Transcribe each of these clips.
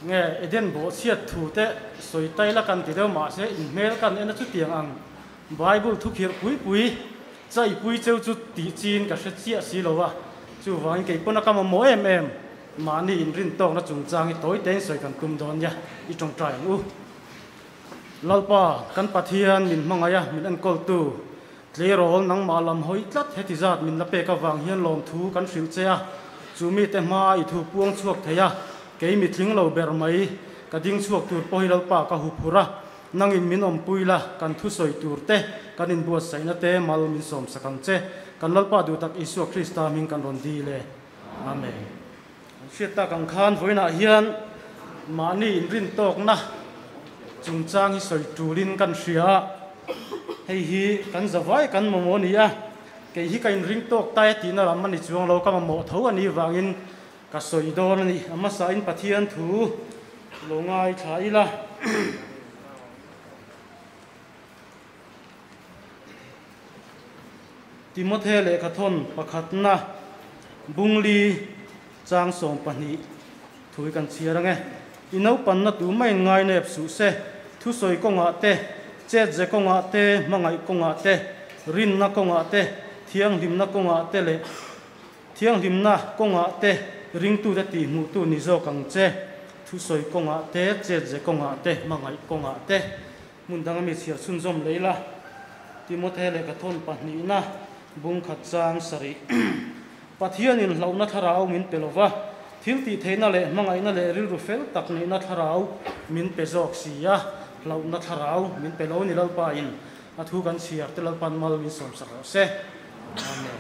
nghe eden bo siat thu te soi tai la kan ti deu ma se in mel kan ena chu tiang ang bible thu khir pui chai pui cheu chu ti chin ka se chia si lo wa chu wang ke pona ka mo em ma ni in rin tong na chung chang i toi ten soi kan kum don ya i tong trai u lalpa kan pathian min mangaya min an kol tu tlerol nang malam hoi tlat heti zat min la pe ka wang hian lom thu kan hriu chea chu mi te ma i thu puang chuak theya ke mi thling lo ber mai ka ding chuak tur poi lalpa ka hu phura nangin min om puila kan thu soi tur te kan in buat saina te mal min som sakang che kan lalpa du tak isu krista min kan ron di le amen shita kang khan voina hian mani in rin tok na chung chang hi soi turin kan hria hei hi kan zawai kan momo nia ke hi kain ring tok tai ti na ram ani chuang lo ka mo tho ani wangin ka soi don ani ama sa in pathian thu lo ngai thai la Timothy le khathon pakhat na bungli chang som pani thui kan chia range inau pan na tu mai ngai nep su se thu soi ko nga te che je ko nga te mangai ko nga te rin na ko nga te thiang lim na ko nga te le thiang lim na ko nga te ring tu da ti mu tu ni zo kang che thu soi ko nga te che je ko nga te mangai ko nga te mun dang mi chia sun zom leila Timothy le khathon pani na bung khat chang sari pathian in launa tharau min pelova thil ti theina le mangai na le ril ru fel tak ni na tharau min pezok sia launa tharau min pelo ni lalpa in athu kan siar te lalpan mal min som sa se amen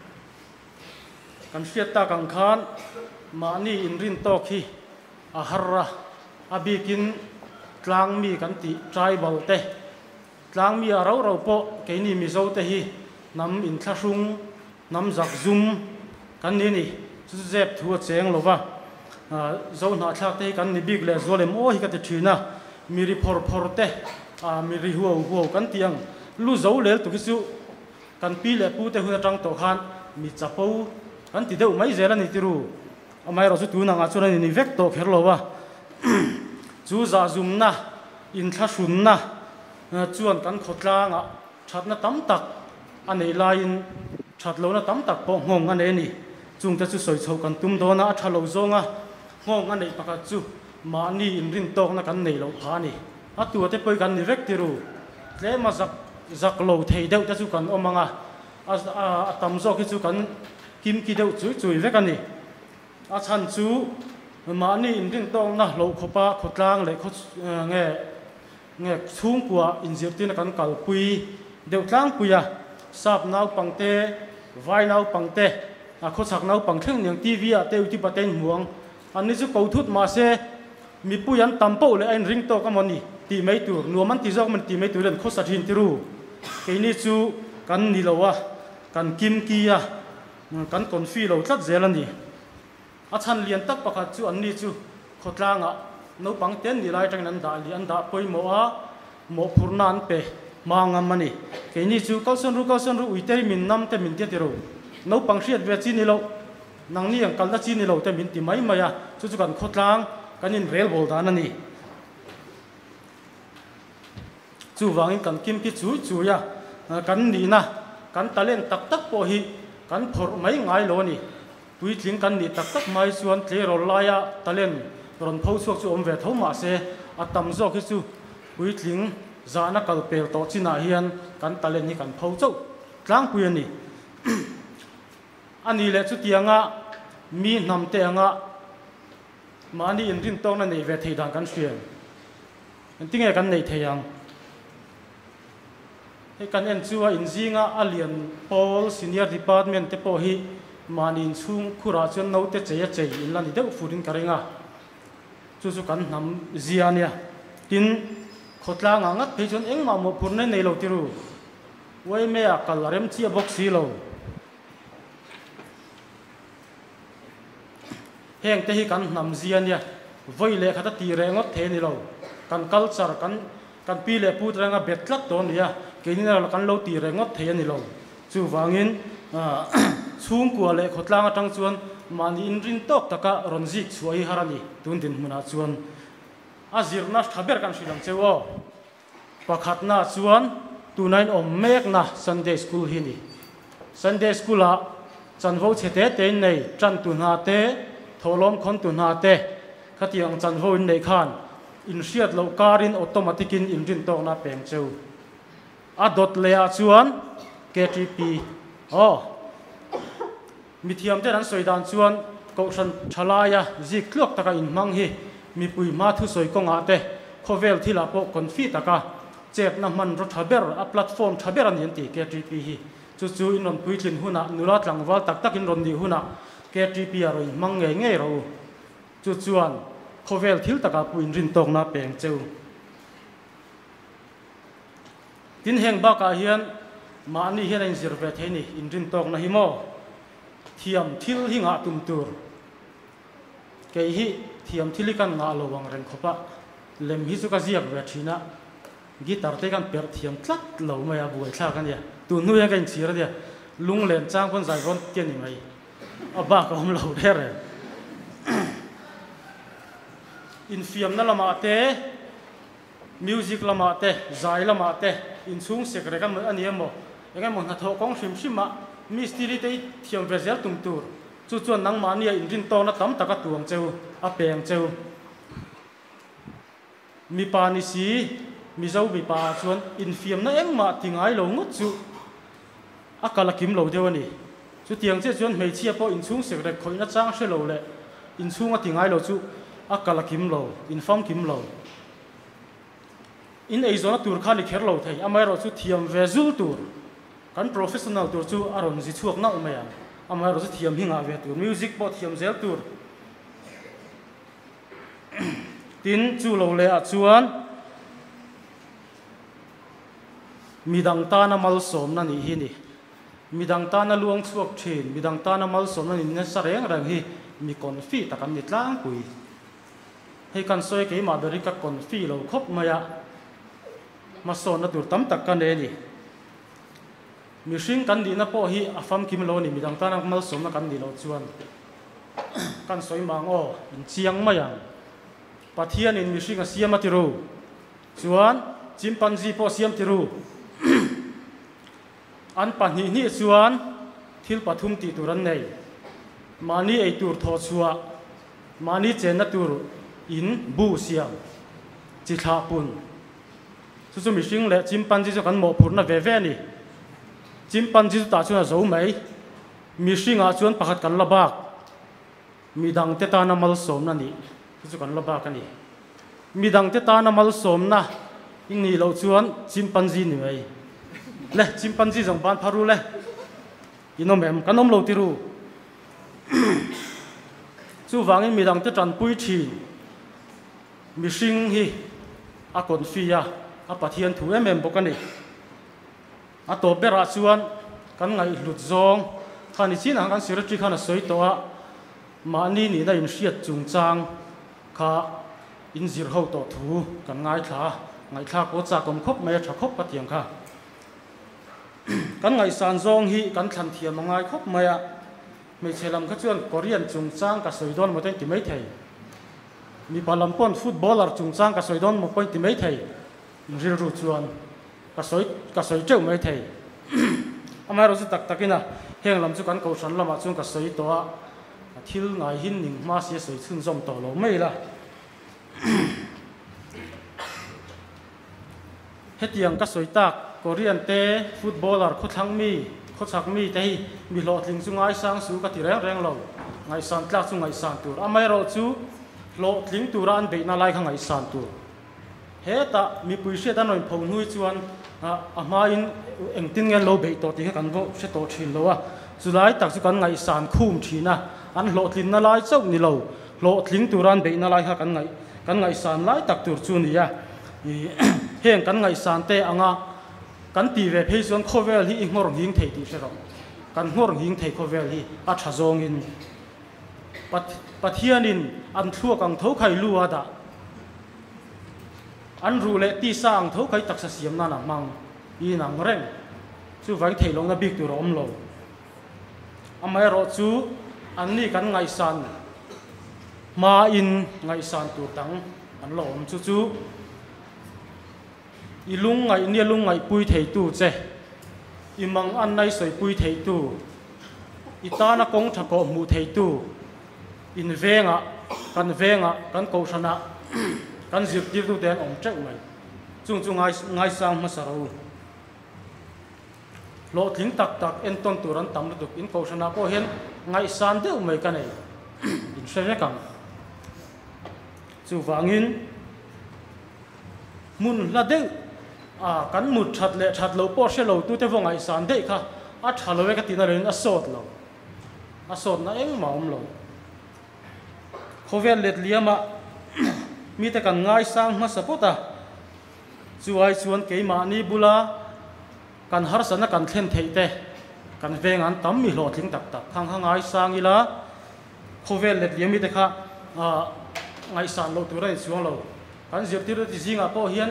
kan fiata kan khan mani in rin tok hi aharra abikin tlang mi kan ti tribal te tlang mi arau rau po ke ni mi zo te hi nam in thlasung nam zak zum kan ni chu zep thu cheng lova zo na thak te kan ni big le zolem o hi ka te thina miri phor te miri huo kan tiang lu zo lel tu kisu kan pi le pu te hu tang to khan mi chapo kan ti deu mai zela ni tiru amai ro chu tu na nga chu ni vek to kher lova chu za zum na in thlasum na chuan kan khotla nga thatna tam tak anei lain thatlo na tam tak po ngong ane ni chung ta chu soi chho kan tum do na thalo zonga ngong ane pakha chu mani in rin tok na kan nei lo pha ni atu te poi kan ni rek tiru tle ma zak lo thei deu ta chu kan omanga a tam zo ki chu kan kim ki deu chui vek ani a chan chu mani in rin tok na lo khopa khotlang le kho nge chung kwa in zir tin kan kal pui deu tlang puya sap nau pangte vai nau pangte a kho chak nau pang thleng niang tv a te uti paten muang ani chu ko thut ma se mi puyan tampo le ein ring to ka moni ti mai tur nuaman ti jok man ti mai tur len kho sa thin tiru ke ni chu kan ni lowa kan kim kia kan kon fi lo tlat zelani a chan lian tak pakhat chu an ni chu khotlanga no pangten ni lai tang nan da li an da poi mo a mo phurnan pe mangamani ke ni chu kausan ru uiteri min nam te min te tiru no pangriat ve chi ni lo nang ni ang kal na chi ni lo te min ti mai maya chu kan khotlang kan in rel bol dan ani chu wangin kan kim ki chu ya kan ni na kan talen tak tak po hi kan phor mai ngai lo ni tui tling kan ni tak tak mai chuan tle rol laya talen ron phau chuak chu om ve tho ma se atam zo ki chu tui tling zana kal pel to china hian kan talen ni kan phau chau tlang pui ani ani le chu tianga mi nam te anga mani in rin tong na nei ve thei dang kan hrian tinge kan nei theiang he kan en chuwa in zinga alian Paul senior department te po hi manin chung khura chon no te chei in la ni deuh furin karenga chu kan nam ziania tin khotla nga ngat pe chon engma mo phurne nei lo tiru wai me a kalarem chi a box si lo heng te hi kan nam ziania voi le khata ti re ngot the ni lo kan culture kan pi le put ranga betlat don ya ke ni la kan lo ti re ngot the ni lo chu wangin chung kwa le khotla nga tang chuan mani in rin tok taka ronzik chuai harani tundin muna chuan azirna thaber kan silang chewo pakhatna chuan tunain mek na Sunday school hini Sunday school a chanvo chete te nei chan tunha te tholom khon tunha te khatiang chanvo in nei khan in riat lo karin automatic in rin tok na peng cheu adot lea chuan KTP mithiam te an soidan chuan kausan thalaya zik tlok taka in mang hi mi pui ma thu soi konga te khovel thila po konfi taka chep na man ro thaber a platform thaber an yen ti KTP hi chu in ron puitlin huna nulat langwal tak tak in ron ni huna KTP a roi mang nge nge ro chuan khovel thil taka puin rin tok na peng cheu tin heng ba ka hian ma ni hian in zirve theni in rin tok na hi mo thiam thil hi nga tum tur ke hi thiam thili kan nga lo wang ren khopa lem hi chu ka ziak ve thina guitar te kan per thiam tlat lo mai a buai thla kan ya tu nu ya kan chira dia lung len chang kon zai ron tian ni mai a ba ka hom lo der in fiam na lama te music lama te zai lama te in chung sekre kan ani emo engai mon na tho kong sim ma mystery te thiam vezel tum tur chuan nang ma nia in rin to na tam taka tuang cheu a peng cheu mi pa ni si mi zo mi pa chuan in fiam na engma tingai lo ngut chu a kala kim lo dewani chu tiang che chuan mei chia po in chung sekre khoina chang she lo le in chung a tingai lo chu a kala kim lo in fam kim lo in ei zona tur khani kher lo thei amai ro chu thiam vezul tur kan professional tur chu aron zi chuak na umaya amai ro chu thiam hinga ve tur music po thiam zel tur tin chu lo le a chuan midang ta na mal som na ni hi ni midang ta na luang chuak thin midang ta na mal som na ni na sareng rang hi mi konfi takan ni tlang pui hei kan soi ke ma beri ka konfi lo khop maya ma son na tur tam tak kan ne ni mi hring kan di na po hi afam kim lo ni midang ta na mal som na kan ni lo chuan kan soi mang o in chiang maya pathian in mi hring a siam atiru chuan chimpanzee po siam tiru an pani ni chuan thil pathum ti turan nei mani ei tur tho chua mani chen na tur in bu siam chi tha pun chu mi hring le chimpanzee chu kan mo phur na ve ve ni chimpanzee ta chu na zo mai mi hring a chuan pakhat kan labak midang te ta na mal som na ni chu kan labak ani midang te ta na mal som na ing ni lo chuan chimpanzee ni mai le chimpanzee jong ban pharu le inom em kanom lo tiru chu wangin midang te tran pui thi mi hring hi a kon fia a pathian thu em bokani a to bera chuan kan ngai lut zong khani chin ang kan sirati khana soi to a mani ni na in hriat chung chang kha in zir ho to thu kan ngai thla ko cha kom khop mai tha khop patiang kha kan ngai san zong hi kan thlan thiam ngai khop mai a me chelam kha chuan korean chung chang ka soi don mo ten ti mai thei mi palampon footballer chung chang ka soi don mo point ti mai thei ril ru chuan ka soi cheu mai thei amai ro chu tak takina heng lam chu kan ko san lama chung ka soi to a thil ngai hin ning ma sia soi chun zom to lo mai la hetiang ka soi tak korean te footballer kho thang mi kho chak mi te hi mi lo tling chu ngai sang su ka ti reng lo ngai san tlak chu ngai san tur amai ro chu lo tling turan be na lai kha ngai san tur heta mi pui se ta noi phau nui chuan a ma in engtin ngen lo be to ti kan vo se to thin lo a chulai tak chu kan ngai san khum thina an lo tlin na lai chau ni lo lo tling turan be na lai kha kan ngai san lai tak tur chu ni ya heng kan ngai san te anga kan ti ve phei chuan khovel hi ngor hing thei ti se ro kan ngor hing thei khovel hi a tha zong in pathianin an thuak ang tho khai lu ada an ru le ti sang tho khai tak sa siam na na mang i nang reng chu vai thei long na bik tu rom lo amai ro chu an ni kan ngai san ma in ngai san tu tang an lo om chu chu i lung ngai nia lung ngai pui thei tu che i mang an nai soi pui thei tu i ta na kong tha ko mu thei tu in venga kan ko sana kan zir tir tu ten om chek mai chung chung ngai sang ma saro lo thing tak tak en ton turan tam lu in ko sana po hen ngai san de mai ka nei in se kang chu wangin mun la de kan mut that lo po se lo tu te wo ngai san de kha a thalo we ka tin ren a sot na eng maum lo khovel let liama mi te kan ngai sang ma sapota chuai chuan keima ni bula kan har sana kan thlen thei te kan veng an tam mi lo thling tak tak thang ngai sang ila khovel let liami te kha ngai san lo tu rai chuang lo kan zir tir ti zinga po hian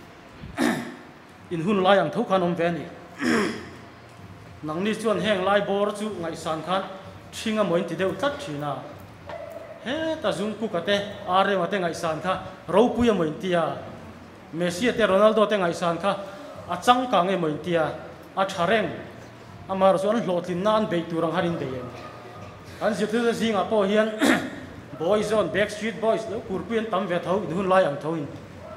in hun lai ang tho khan om ve ni nang ni chuan heng lai bor chu ngai san khan thinga moin ti deu tat thina he ta zum ku ka te are ma te ngai san kha ro pu ya moin tia Messi te Ronaldo te ngai san kha a chang ka nge moin tia a thareng amar chuan hlotlin nan be turang harin be yen kan zir tir zinga po hian boys on Backstreet Boys lo kurpien tam ve tho in hun lai ang thoin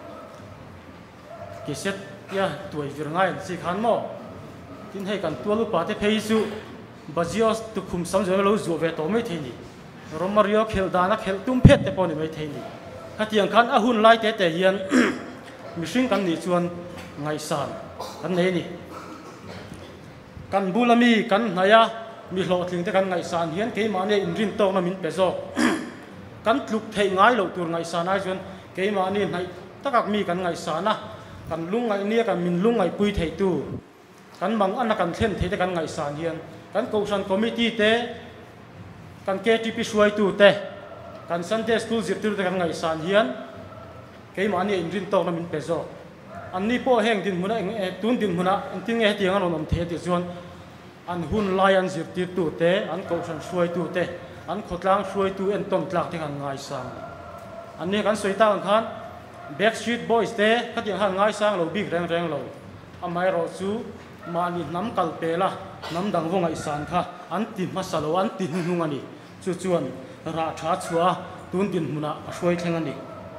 ki set ya tuai vir ngai si khan mo tin hei kan tualu pa te phei su bazios tu khum sam jo lo zo ve to mai thini romario khel dana khel tum phet te poni mai thini khatiang khan a hun lai te te hian mihring kan ni chuan ngai san kan nei ni kan bulami kan naya mi hlo thling te kan ngai san hian ke ma ne in rin to na min pe zo kan tluk thei ngai lo tur ngai san ai chuan ke ma ni nai takak mi kan ngai san na kan lung ngai nia kan min lung ngai pui thei tu kan mang an kan thlen thei te kan ngai san hian kan kousan committee te kan KTP suai tu te kan Sunday school zir tur te kan ngai san hian ke ma ni in rin to na min pe zo an ni po heng din huna tun din huna in tin nge tiang an om the ti chuan an hun lai an zir tir tu te an kousan suai tu te an khotlang suai tu en tom tlak te kan ngai sang an ni kan soita kan khan Backstreet Boys te khatiang han ngai sang lo big reng lo amai ro chu mani nam kal pela nam dang wo ngai san kha an ti ma salo an ti hnung ani chu chuan ra tha chua tun din huna a suai thleng ani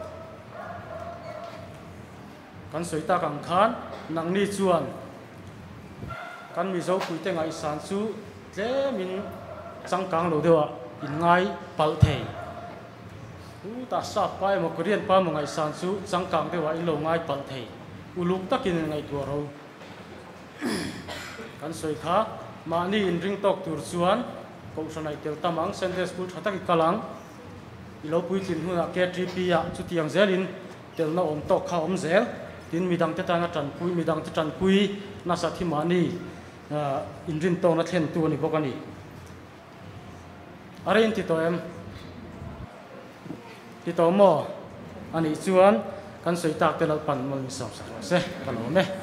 kan soita kan khan nang ni chuan kan mi zo pui te ngai san chu tle min changkang lo dewa in ngai pal thei ta sa pai mo korean pa mo ngai san chu changkang dewa in lo ngai pal thei uluk takin ngai tu ro kan soi kha ma ni in ring tok tur chuan ko sanai tel tamang Sunday school thatak kalang ilo pui tin huna KTP ya chu tiang zelin tel na om tok kha om zel tin midang te ta na tran pui midang te tran pui na sa thi ma ni in rin to na thlen tu ni bokani are in ti to em ti to mo ani chuan kan soi tak te la pan mo ni sam sa se kan o me